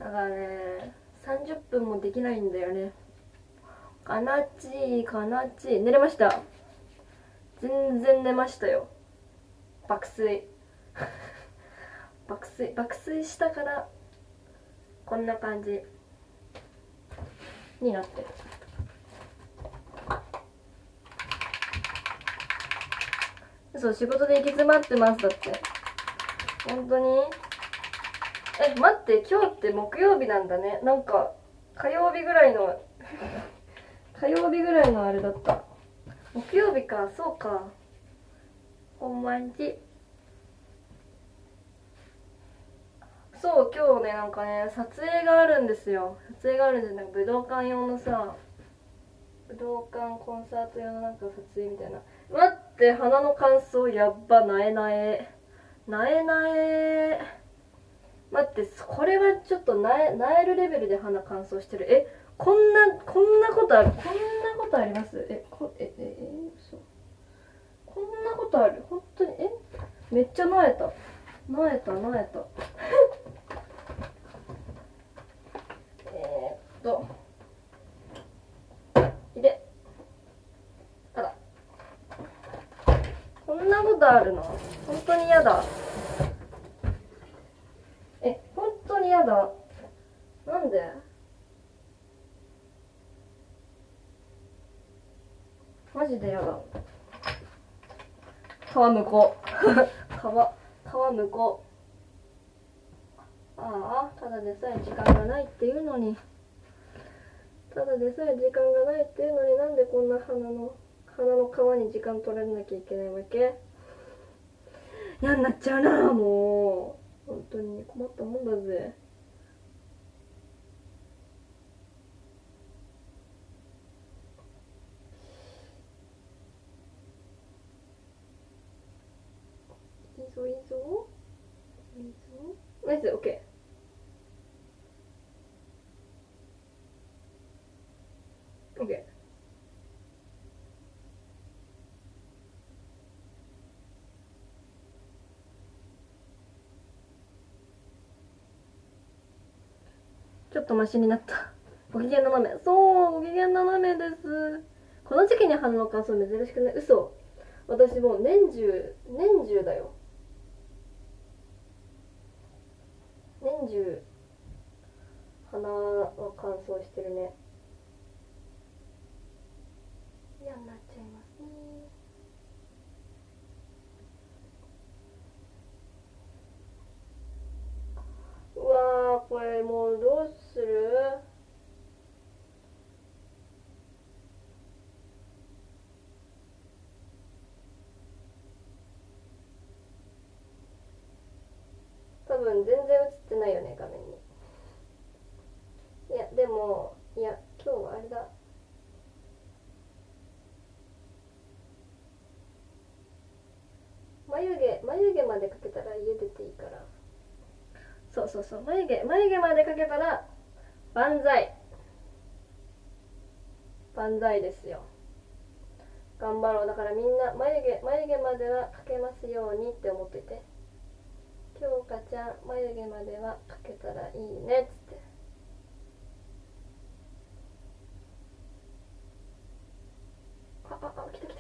だからね、30分もできないんだよね。かなち寝れました。全然寝ましたよ。爆睡爆睡したからこんな感じになってる。そう、仕事で行き詰まってます。だって本当に。待って、今日って木曜日なんだね。なんか火曜日ぐらいのあれだった。木曜日か。そうか、ほんまに。そう、今日ね、なんかね、撮影があるんですよ。なんか武道館用のさ、武道館コンサート用のなんか撮影みたいな。待って、鼻の乾燥やっば。なえ待って、これはちょっとなえるレベルで鼻乾燥してる。こんなことある。こんなことあります。嘘。こんなことある。本当に。めっちゃなえたいで。あら。こんなことあるの。本当に嫌だ。本当に嫌だ。なんで？マジで嫌だ。皮むこう皮むこう。ああ、ただでさえ時間がないっていうのに、なんでこんな鼻の皮に時間取られなきゃいけないわけ。嫌になっちゃうな。もう本当に困ったもんだぜ。いいぞナイス。オッケー。ちょっとマシになった。ご機嫌斜め。そう、ご機嫌斜めです。この時期に鼻の乾燥珍しくない？嘘。私もう年中だよ。年中鼻は乾燥してるね。嫌になっちゃいますね。うわー、これもうどうする？多分全然映ってないよね、画面に。いやでも、今日はあれだ。眉毛までかけたら家出ていいから。そう眉毛までかけたら万歳ですよ。頑張ろう。だからみんな眉毛まではかけますようにって思っといて。京香ちゃん、眉毛まではかけたらいいねっつって。来た。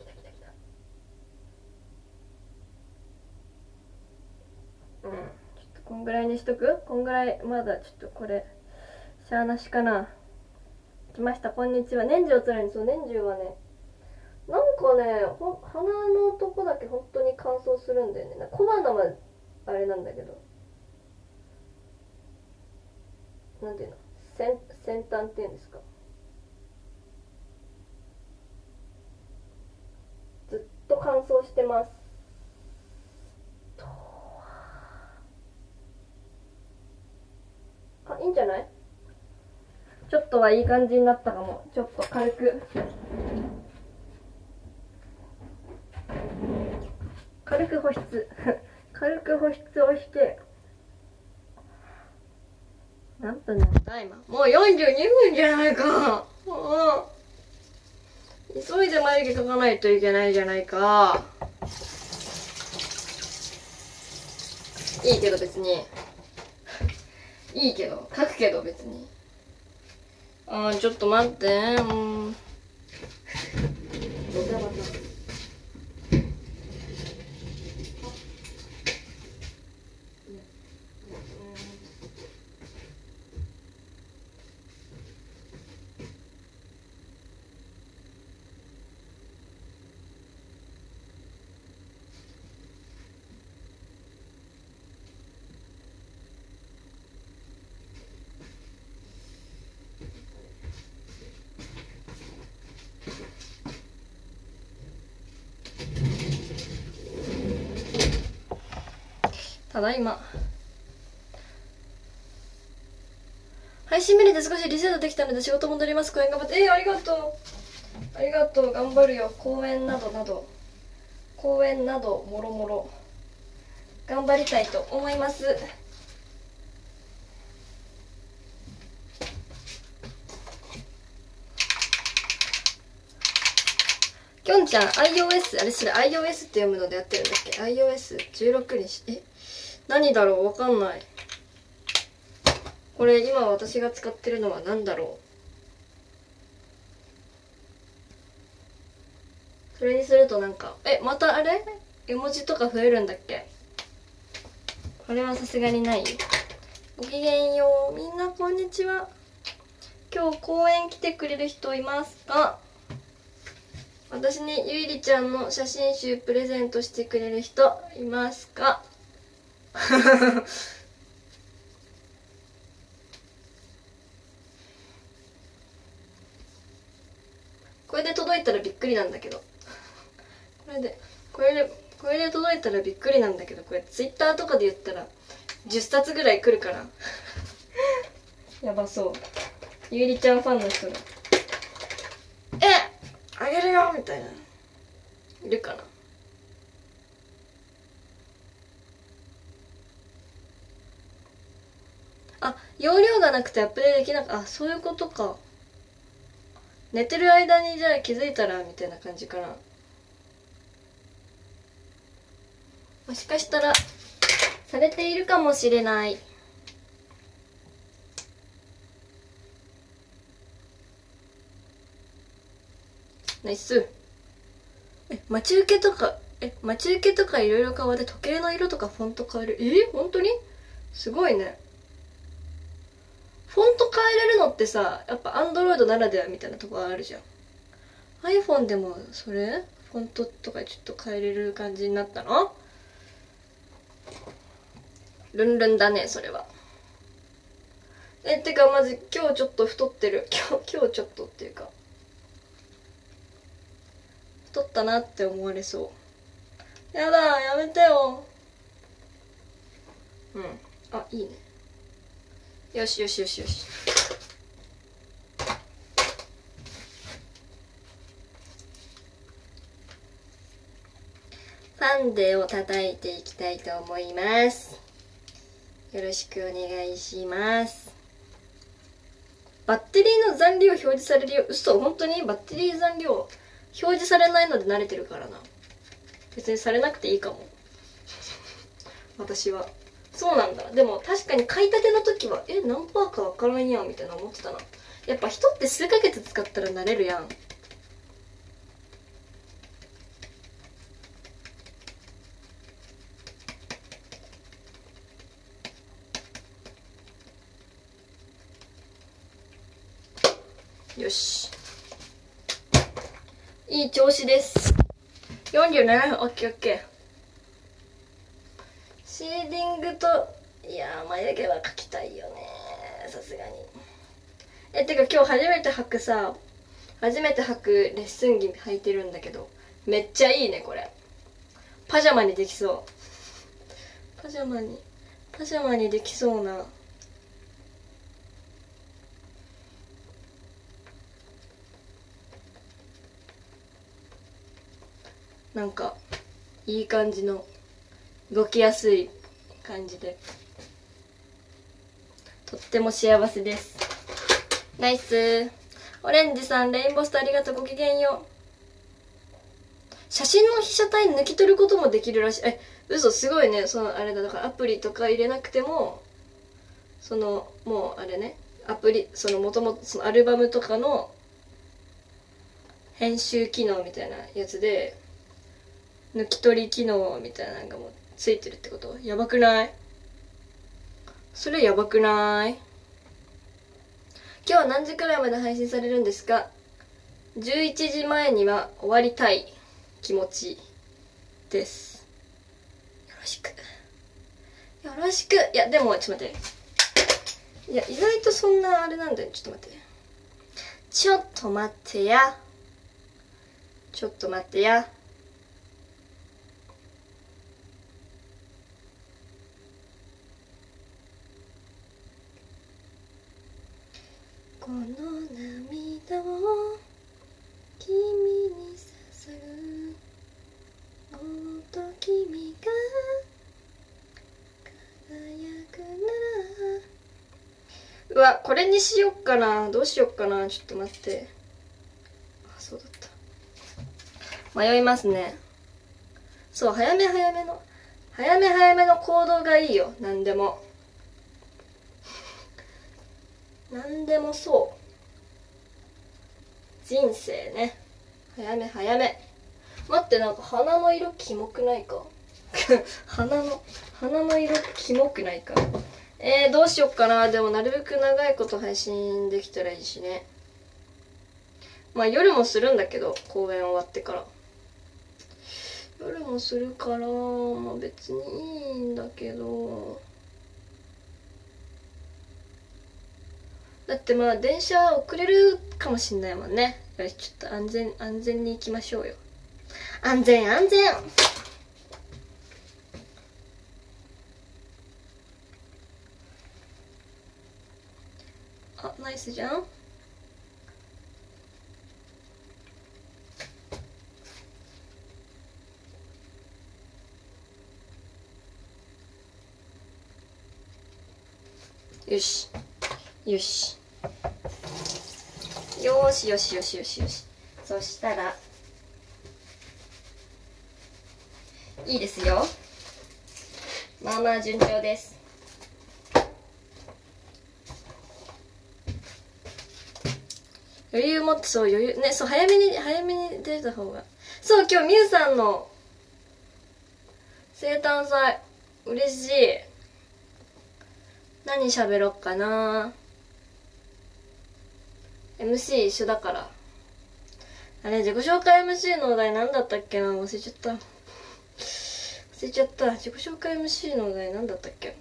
ちょっとこんぐらいにしとく。こんぐらい。まだちょっとこれしゃーなしかな。来ました、こんにちは。年中おつらいに。そう、年中はね、なんかね、鼻のとこだけ本当に乾燥するんだよね。小鼻はあれなんだけど、なんていうの、先端っていうんですか、ずっと乾燥してます。いいんじゃない？ちょっとはいい感じになったかも。ちょっと軽く保湿軽く保湿をして。何分なんだ今。もう42分じゃないか。急いで眉毛描かないといけないじゃないか。いいけど別にいいけど書くけど別に。あーちょっと待って、ドタバタ。ただいま配信見れて少しリセットできたので仕事戻ります。公演頑張って。ありがとうありがとう、頑張るよ。公演などなどもろもろ頑張りたいと思います。きょんちゃん iOS あれ、それ iOS って読むのでやってるんだっけ。 iOS16 にし何だろう、わかんない。これ今私が使ってるのは何だろう。それにするとなんかまたあれ絵文字とか増えるんだっけ。これはさすがにない。ごきげんよう、みんなこんにちは。今日公園来てくれる人いますか。私にゆいりちゃんの写真集プレゼントしてくれる人いますか。これで届いたらびっくりなんだけど、これで届いたらびっくりなんだけど、これツイッターとかで言ったら10冊ぐらい来るからやばそう。ゆいりちゃんファンの人があげるよみたいないるかな。あ、容量がなくてアップデートできなかった。あ、そういうことか。寝てる間にじゃあ気づいたらみたいな感じかな。もしかしたらされているかもしれない。ナイス。待ち受けとかいろいろ変わって時計の色とかフォント変える。本当にすごいね。フォント変えれるのってさ、やっぱ Android ならではみたいなとこあるじゃん。 iPhone でもそれフォントとかちょっと変えれる感じになったの。ルンルンだねそれは。てかマジ今日ちょっと太ってる。今日ちょっとっていうか太ったなって思われそう。やだ、やめてよ。あ、いいね。よしよしよしよし。ファンデを叩いていきたいと思います。よろしくお願いします。バッテリーの残量表示されるよ。嘘、本当にバッテリー残量表示されないので慣れてるからな。別にされなくていいかも。私はそうなんだ。でも確かに買いたての時は何パーか分からんやんみたいな思ってたな。やっぱ人って数ヶ月使ったら慣れるやん。よし、いい調子です。47分。オッケーオッケー。シーディングと眉毛は描きたいよねさすがに。てか今日初めて履くレッスン着履いてるんだけど、めっちゃいいねこれ。パジャマにできそう。パジャマにできそうな。なんかいい感じの動きやすい感じでとっても幸せです。ナイス。オレンジさんレインボースターありがとう。ごきげんよう。写真の被写体抜き取ることもできるらしい。嘘、すごいね。あれだ、だからアプリとか入れなくてもそのもうあれね、アプリ、そのもともとそのアルバムとかの編集機能みたいなやつで抜き取り機能みたいなのがもうついてるってこと？やばくない？それやばくない？今日は何時くらいまで配信されるんですか？11時前には終わりたい気持ちです。よろしく。よろしく。いや、でも、ちょっと待って。いや、意外とそんなあれなんだよ。ちょっと待って。ちょっと待ってや。ちょっと待ってや。この涙を君に捧ぐ。もっと君が輝くなら。うわ、これにしよっかな。どうしよっかな。ちょっと待って。あ、そうだった。迷いますね。そう、早め早めの行動がいいよ。何でも。何でもそう。人生ね。早め早め。待って、なんか鼻の色キモくないか？鼻の色キモくないか？どうしよっかな。でもなるべく長いこと配信できたらいいしね。まあ夜もするんだけど、公演終わってから。夜もするから、まあ別にいいんだけど。だってまあ電車遅れるかもしんないもんね。よし、ちょっと安全に行きましょうよ。安全。あ、ナイスじゃん。よし。よし。そしたら、いいですよ。まあまあ順調です。余裕持って、そう、余裕。ね、そう、早めに出た方が。そう、今日みゆさんの生誕祭、嬉しい。何喋ろっかな。MC 一緒だから。あれ、自己紹介 MC のお題何だったっけな。忘れちゃった。自己紹介 MC のお題何だったっけ。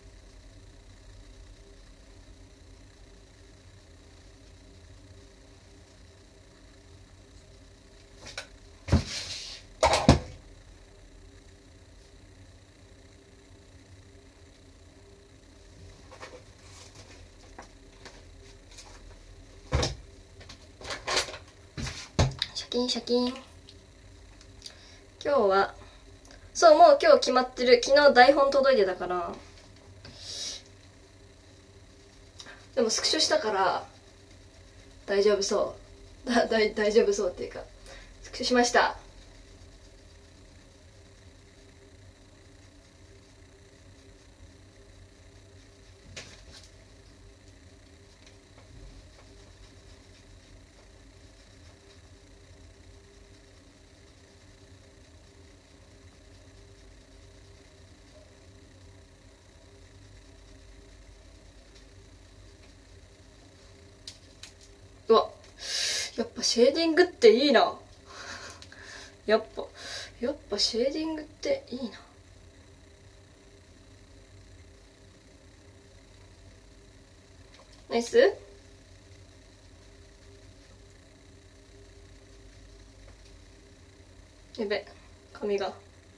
シャキン。今日は、そう、もう今日決まってる。昨日台本届いてたから。でもスクショしたから、大丈夫そう。大丈夫そうっていうか、スクショしました。うわ、やっぱシェーディングっていいな。やっぱシェーディングっていいな。ナイス。やべ、髪が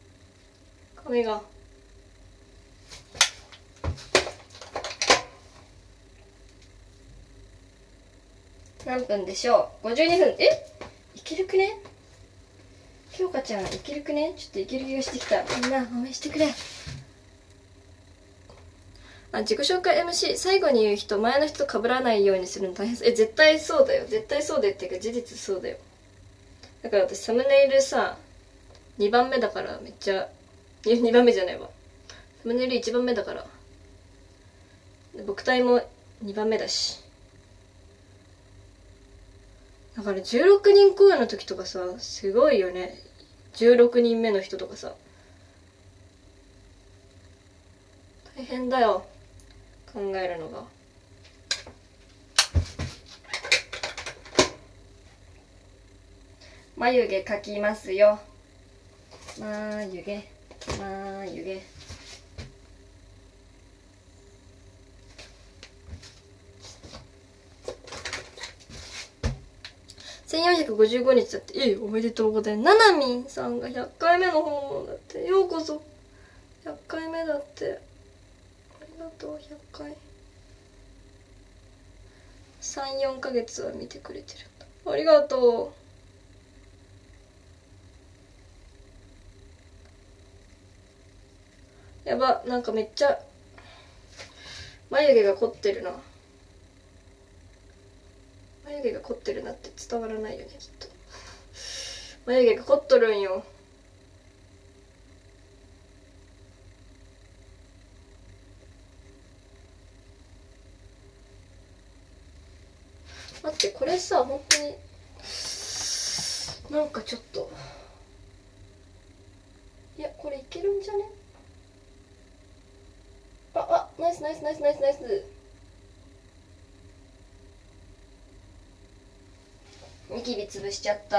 何分でしょう。52分。いけるくね。京香ちゃんいけるくね。ちょっといける気がしてきた。みんな応援してくれ。あ、自己紹介 MC 最後に言う人前の人と被らないようにするの大変そう。絶対そうだよ。絶対そうでっていうか事実そうだよ。だから私サムネイルさ2番目だからめっちゃ2番目じゃないわ。サムネイル1番目だから僕隊も2番目だし。だから16人公演の時とかさ、すごいよね。16人目の人とかさ。大変だよ。考えるのが。眉毛描きますよ。眉毛。1455日だって。おめでとうございます。ななみんさんが100回目の訪問だって。ようこそ。100回目だって。ありがとう、100回。3、4ヶ月は見てくれてるんだ。ありがとう。やば、なんかめっちゃ眉毛が凝ってるな。眉毛が凝ってるなって伝わらないよね、きっと。眉毛が凝っとるんよ。待って、これさ、本当になんかちょっと、いや、これいけるんじゃね？ナイス。ニキビ潰しちゃった。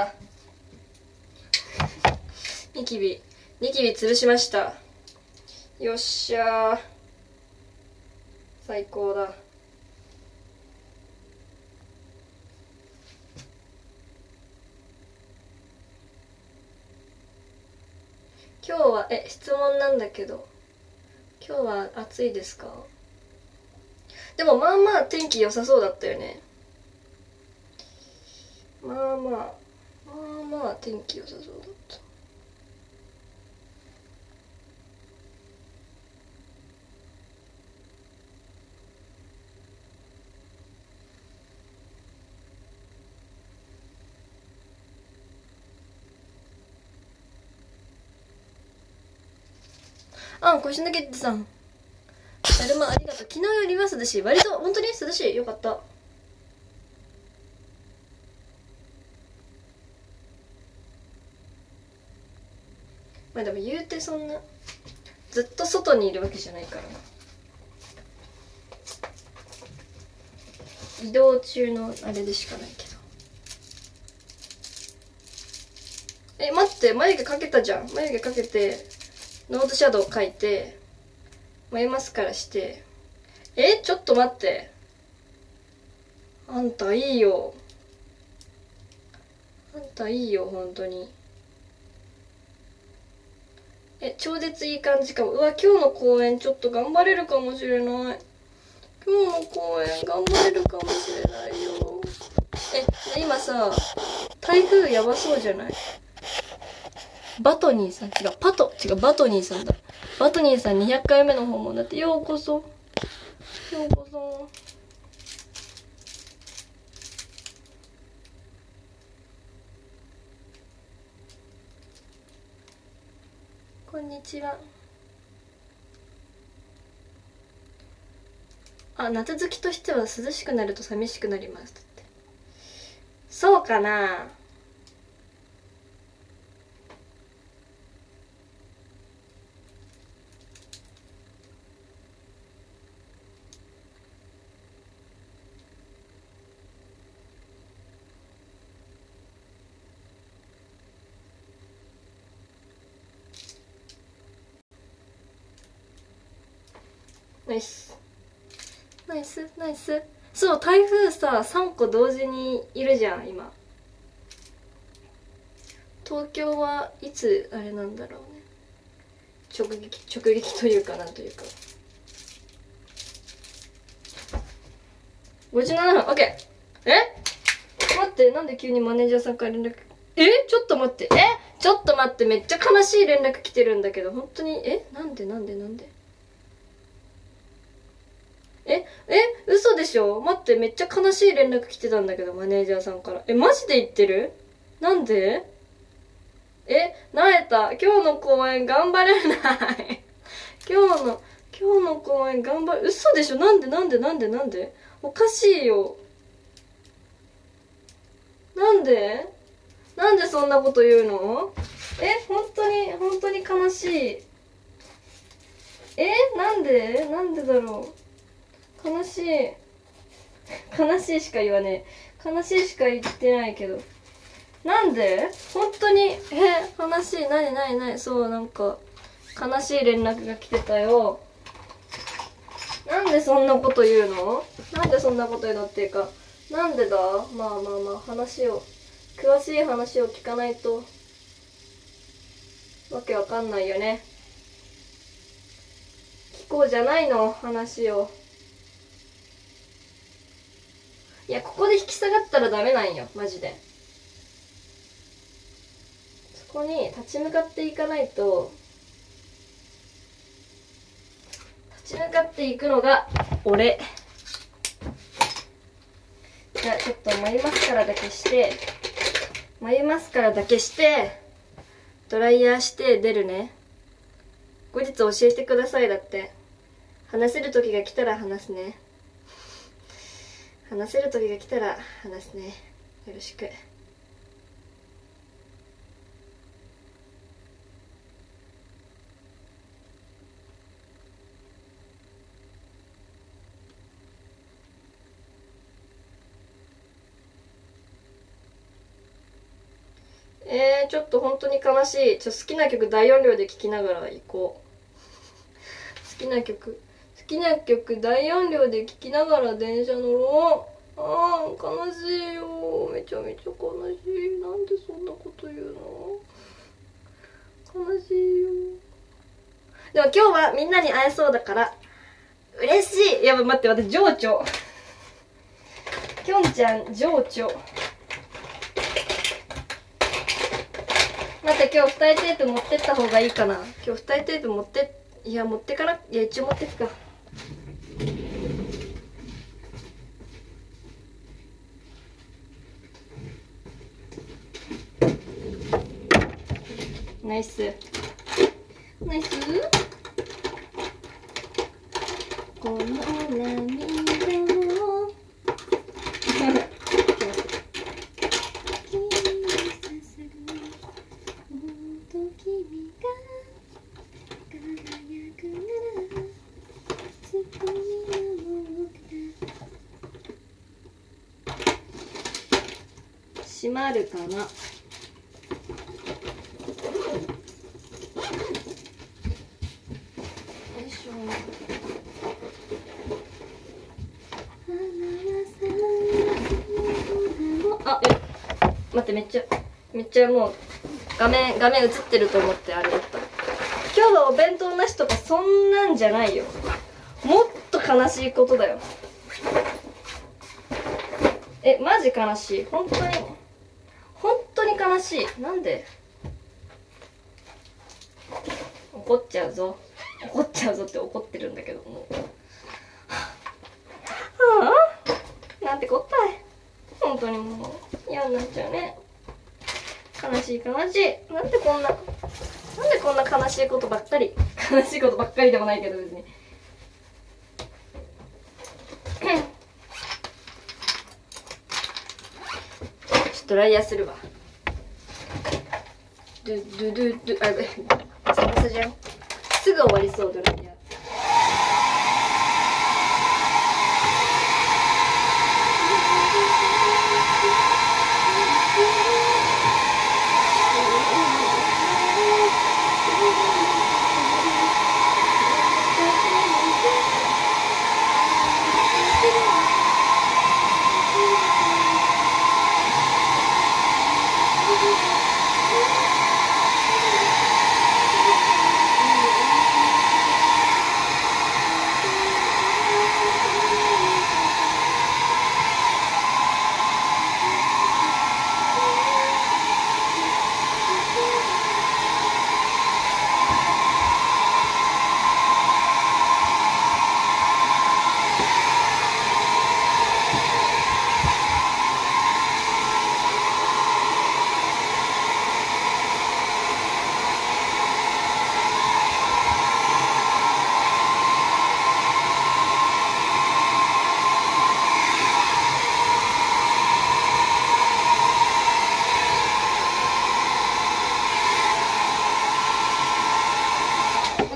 ニキビ潰しました。よっしゃー。最高だ。今日は質問なんだけど、今日は暑いですか？でもまあまあ天気良さそうだったよね。まあまあ天気良さそうだった。腰抜けってさん、だるまありがとう。昨日よりは涼しい。割と本当に涼しい。よかった。まあでも言うてそんなずっと外にいるわけじゃないからな。移動中のあれでしかないけど。待って、眉毛かけたじゃん。眉毛かけてノーズシャドウ描いて眉マスカラして。ちょっと待って、あんたいいよ。本当に。超絶いい感じかも。うわ、今日の公演ちょっと頑張れるかもしれない。今日の公演頑張れるかもしれないよ。今さ、台風やばそうじゃない？バトニーさん、バトニーさんだ。バトニーさん200回目の訪問だって。ようこそ。こんにちは。夏好きとしては涼しくなると寂しくなりますって。そうかな。ナイス。そう、台風さ3個同時にいるじゃん今。東京はいつあれなんだろうね。直撃というかなんというか。57分。 OK。 待って、なんで急にマネージャーさんから連絡。ちょっと待って、めっちゃ悲しい連絡来てるんだけど、本当に。なんで嘘でしょ。待って、めっちゃ悲しい連絡来てたんだけど、マネージャーさんから。マジで言ってる？なんで？なえた。今日の公演頑張れない。今今日の公演頑張る。嘘でしょ。なんでおかしいよ。なんでそんなこと言うの？本当に悲しい。なんでだろう。悲しいしか言わねえ。悲しいしか言ってないけど。なんで本当に、悲しい。なにそう、なんか、悲しい連絡が来てたよ。なんでそんなこと言うの？っていうか、なんでだ？まあ、詳しい話を聞かないと、わけわかんないよね。聞こうじゃないの、話を。いや、ここで引き下がったらダメなんよ、マジで。そこに立ち向かっていかないと、立ち向かっていくのが俺。じゃあちょっと眉マスカラだけしてドライヤーして出るね。後日教えてください。だって話せる時が来たら話すね。よろしく。ちょっと本当に悲しい。好きな曲大音量で聴きながら行こう。好きな曲大音量で聴きながら電車乗ろう。悲しいよ。めちゃめちゃ悲しい。なんでそんなこと言うの？悲しいよ。でも今日はみんなに会えそうだから嬉しい。やばい、待って、情緒。きょんちゃん情緒。待って、今日二重テープ持ってった方がいいかな。今日二重テープ持ってかな。いや、一応持ってくか。ナイスこの涙を閉まるかな。よいしょ。待って、めっちゃもう画面映ってると思ってあれだった。今日はお弁当なしとかそんなんじゃないよ。もっと悲しいことだよ。マジ悲しい。本当に悲しい。なんで？怒っちゃうぞって怒ってるんだけどもう。なんてこったい。本当にもう嫌になっちゃうね。悲しい。なんでこんな悲しいことばっかりでもないけど別に。ドライヤーするわ。ササじゃん。すぐ終わりそう。ドライヤー。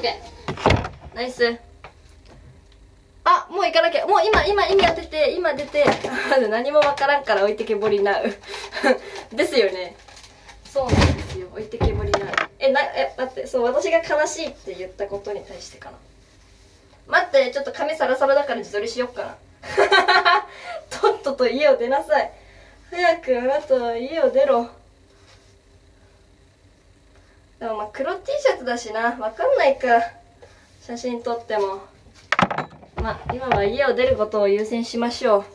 ケーナイス。あ、もう行かなきゃ。もう今当てて、今出て、何もわからんから置いてけぼりなう。ですよね。そうなんですよ。置いてけぼりなう。待って、そう、私が悲しいって言ったことに対してかな。待って、ちょっと髪サラサラだから自撮りしよっかな。とっとと家を出なさい。早くあなたは家を出ろ。でもまあ黒 T シャツだしな。わかんないか。写真撮っても。まあ、今は家を出ることを優先しましょう。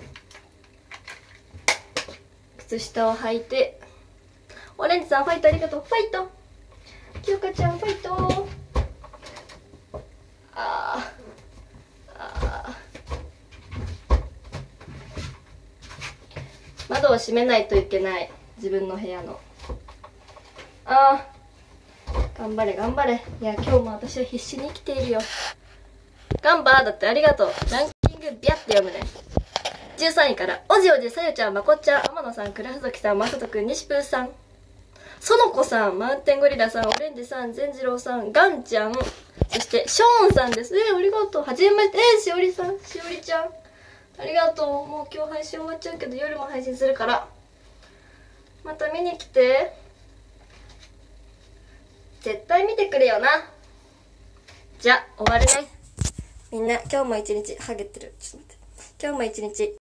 靴下を履いて。オレンジさんファイトありがとう。ファイト。きよかちゃんファイト。窓を閉めないといけない。自分の部屋の。頑張れ頑張れ。いや、今日も私は必死に生きているよ。ガンバーだってありがとう。ランキングビャって読むね。13位から、おじおじ、さよちゃん、まこっちゃん、天野さん、倉ふぞきさん、まさとくん、西ぷーさん、そのこさん、マウンテンゴリラさん、オレンジさん、善次郎さん、ガンちゃん、そして、ショーンさんです。ありがとう。はじめまして。しおりさん、しおりちゃん。ありがとう。もう今日配信終わっちゃうけど、夜も配信するから。また見に来て。絶対見てくれよな。じゃ、終わるね。みんな、今日も一日、ハゲてる。ちょっと待って。今日も一日、